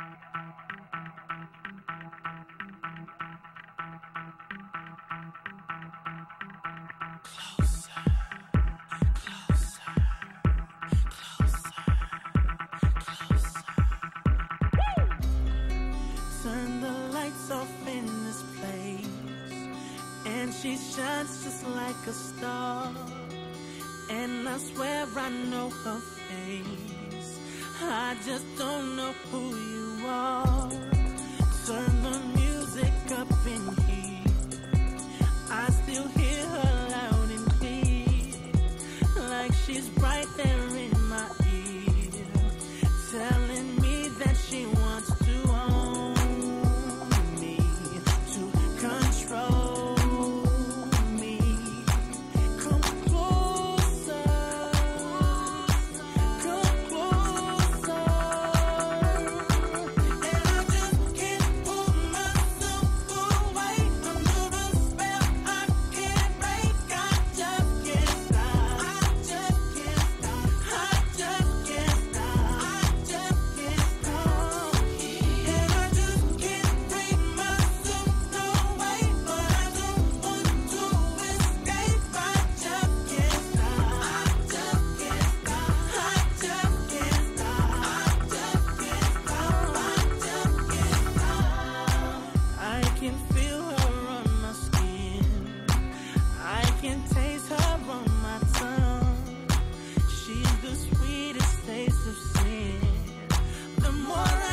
Turn the lights off in this place, and she shines just like a star. And I swear I know her face, I just don't know who you are. Turn the music up in here, I still hear her loud and clear, like she's right there in my ear, telling me that she wants to own me, to control me. Come closer, come closer. And I just can't pull myself away under the spell I can't break. I just can't stop. I just can't stop. I just can't stop. I just can't stop. And I just can't break myself away, but I don't want to escape. I just can't stop. I just can't stop. I just can't stop. I just can't stop. I just can't stop. I can feel her on my skin, I can taste her on my tongue. She's the sweetest taste of sin. The more